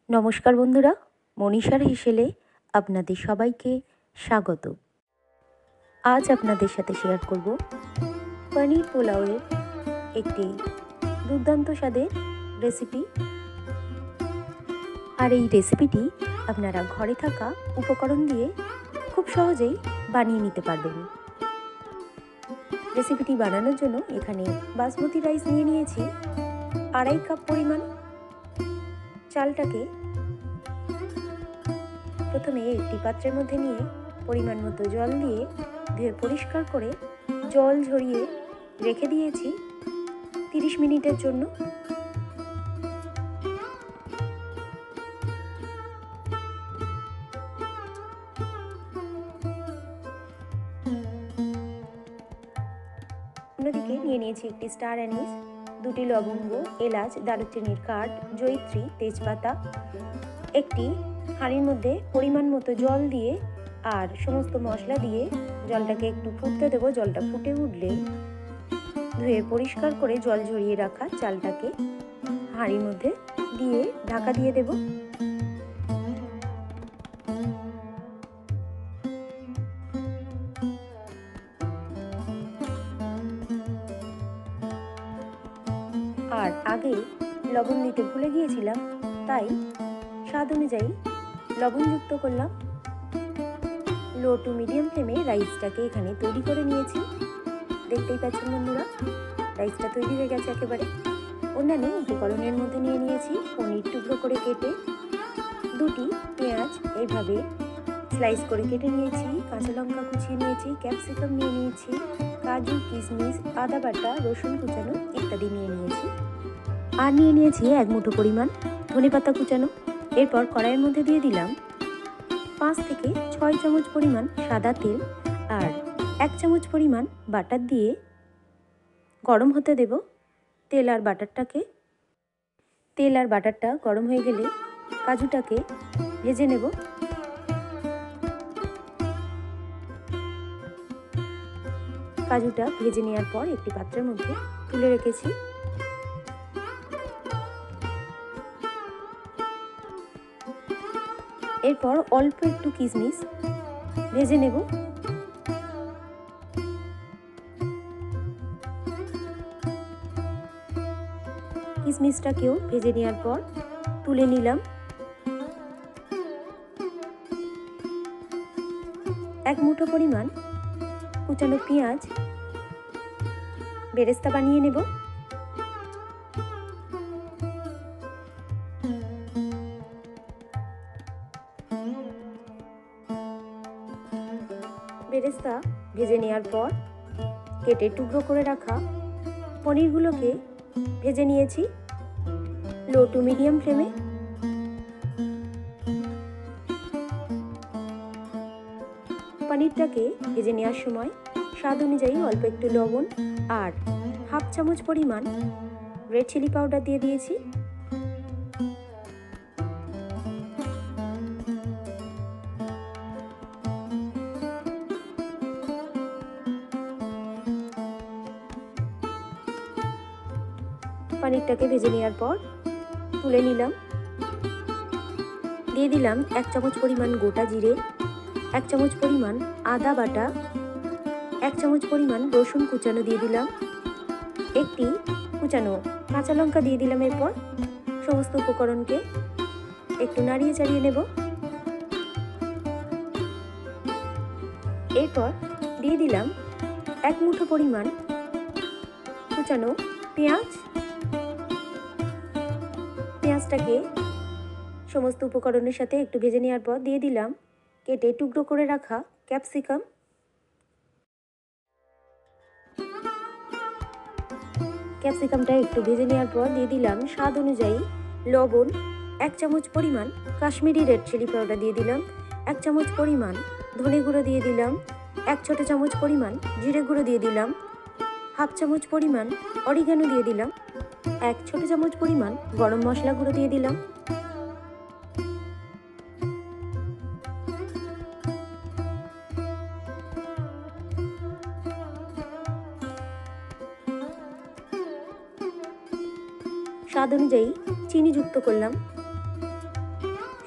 নমস্কার বন্ধুরা, মনীষার হেসেলে আপনাদের সবাইকে স্বাগত। আজ আপনাদের সাথে শেয়ার করব পনির পোলাওয়ের একটি দুর্দান্ত স্বাদের রেসিপি। আর এই রেসিপিটি আপনারা ঘরে থাকা উপকরণ দিয়ে খুব সহজেই বানিয়ে নিতে পারবেন। রেসিপিটি বানানোর জন্য এখানে বাসমতি রাইস নিয়ে নিয়েছি 2.5 কাপ পরিমাণ। চালটাকে প্রথমে একটি পাত্রের মধ্যে নিয়ে পরিমাণ মতো জল দিয়ে ধুয়ে পরিষ্কার করে জল ঝরিয়ে রেখে দিয়েছি 30 মিনিটের জন্য। অন্যদিকে নিয়ে নিয়েছি একটি স্টার অ্যানিস, 2টি লবঙ্গ, এলাচ, দারুচিনির কাঠ, জয়িত্রী, তেজপাতা। একটি হাঁড়ির মধ্যে পরিমাণ মতো জল দিয়ে আর সমস্ত মশলা দিয়ে জলটাকে একটু ফুটতে দেবো। জলটা ফুটে উঠলে ধুয়ে পরিষ্কার করে জল ঝরিয়ে রাখা চালটাকে হাঁড়ির মধ্যে দিয়ে ঢাকা দিয়ে দেব। আর আগে লবণ দিতে ভুলে গিয়েছিলাম, তাই স্বাদ অনুযায়ী লবণ যুক্ত করলাম। লো টু মিডিয়াম ফ্লেমে রাইসটাকে এখানে তৈরি করে নিয়েছি। দেখতেই পাচ্ছেন বন্ধুরা, রাইসটা তৈরি হয়ে গেছে একেবারে। অন্যান্য উপকরণের মধ্যে নিয়ে নিয়েছি পনির টুকরো করে কেটে, 2টি পেঁয়াজ এইভাবে স্লাইস করে কেটে নিয়েছি, কাঁচা লঙ্কা কুচিয়ে নিয়েছি, ক্যাপসিকাম নিয়ে নিয়েছি, কাজু, কিশমিশ, আদা বাটা, রসুন কুচানো ইত্যাদি নিয়ে নিয়েছি। আর নিয়ে নিয়েছি 1 মুঠো পরিমাণ ধনেপাতা কুচানো। এরপর কড়াইয়ের মধ্যে দিয়ে দিলাম 5 থেকে 6 চামচ পরিমাণ সাদা তেল আর 1 চামচ পরিমাণ বাটার দিয়ে গরম হতে দেব। তেল আর বাটারটা গরম হয়ে গেলে কাজুটাকে ভেজে নেব। কাজুটা ভেজে নেওয়ার পর একটি পাত্রের মধ্যে তুলে রেখেছি। এরপর অল্প একটু কিশমিশ ভেজে নেব। কিশমিশটাকেও ভেজে নেওয়ার পর তুলে নিলাম। 1 মুঠো পরিমাণ কুচানো পেঁয়াজ বেরেস্তা বানিয়ে নেব। বেরেস্তা ভেজে নেওয়ার পর কেটে টুকরো করে রাখা পনিরগুলোকে ভেজে নিয়েছি লো টু মিডিয়াম ফ্লেমে। পনিরটাকে ভেজে নেওয়ার সময় স্বাদ অনুযায়ী অল্প একটু লবণ আর 1/2 চামচ পরিমাণ রেড চিলি পাউডার দিয়ে দিয়েছি। পনিরটাকে ভেজে নেওয়ার পর তুলে নিলাম। দিয়ে দিলাম 1 চামচ পরিমাণ গোটা জিরে, 1 চামচ পরিমাণ আদা বাটা, 1 চামচ পরিমাণ রসুন কুচানো দিয়ে দিলাম, একটি কুচানো কাঁচা লঙ্কা দিয়ে দিলাম। এরপর সমস্ত উপকরণকে একটু নাড়িয়ে চাড়িয়ে নেব। এরপর দিয়ে দিলাম 1 মুঠো পরিমাণ কুচানো পেঁয়াজটাকে সমস্ত উপকরণের সাথে একটু ভেজে নেওয়ার পর দিয়ে দিলাম কেটে টুকরো করে রাখা ক্যাপসিকাম। ক্যাপসিকামটা একটু ভেজে নেওয়ার পর দিয়ে দিলাম স্বাদ অনুযায়ী লবণ, 1 চামচ পরিমাণ কাশ্মীরি রেড চিলি পাউডার দিয়ে দিলাম, 1 চামচ পরিমাণ ধনে গুঁড়ো দিয়ে দিলাম, 1 ছোট চামচ পরিমাণ জিরে গুঁড়ো দিয়ে দিলাম, 1/2 চামচ পরিমাণ অরিগানো দিয়ে দিলাম, 1 ছোট চামচ পরিমাণ গরম মশলা গুঁড়ো দিয়ে দিলাম। স্বাদ অনুযায়ী চিনি যুক্ত করলাম।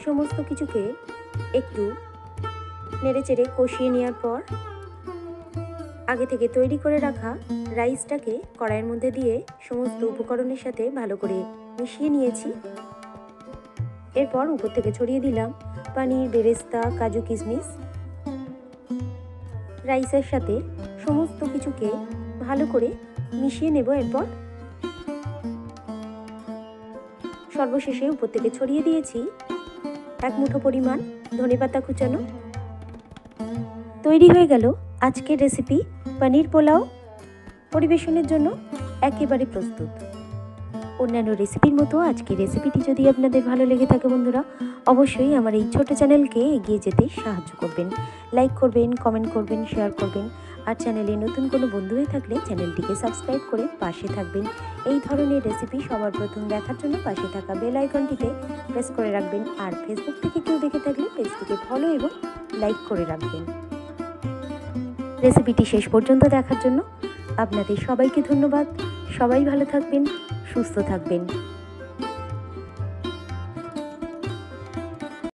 সমস্ত কিছুকে একটু নেড়েচেড়ে কষিয়ে নেওয়ার পর আগে থেকে তৈরি করে রাখা রাইসটাকে কড়াইয়ের মধ্যে দিয়ে সমস্ত উপকরণের সাথে ভালো করে মিশিয়ে নিয়েছি। এরপর উপর থেকে ছড়িয়ে দিলাম পনির, বেরেস্তা, কাজু, কিশমিশ। রাইসের সাথে সমস্ত কিছুকে ভালো করে মিশিয়ে নেব। এরপর সর্বশেষে উপর থেকে ছড়িয়ে দিয়েছি 1 মুঠো পরিমাণ ধনেপাতা কুচানো। তৈরি হয়ে গেল আজকের রেসিপি পনির পোলাও। পরিবেশনের জন্য একেবারে প্রস্তুত। অন্যান্য রেসিপির মতো আজকের রেসিপিটি যদি আপনাদের ভালো লেগে থাকে বন্ধুরা, অবশ্যই আমার এই ছোট চ্যানেলকে এগিয়ে যেতে সাহায্য করবেন। লাইক করবেন, কমেন্ট করবেন, শেয়ার করবেন। আর চ্যানেলে নতুন কোনো বন্ধু হয়ে থাকলে চ্যানেলটিকে সাবস্ক্রাইব করে পাশে থাকবেন। এই ধরনের রেসিপি সবার প্রথম দেখার জন্য পাশে থাকা বেল আইকনটিতে প্রেস করে রাখবেন। আর ফেসবুক থেকে কেউ দেখে থাকলে পেজটিকে ফলো এবং লাইক করে রাখবেন। রেসিপিটি শেষ পর্যন্ত দেখার জন্য আপনাদের সবাইকে ধন্যবাদ। সবাই ভালো থাকবেন, সুস্থ থাকবেন।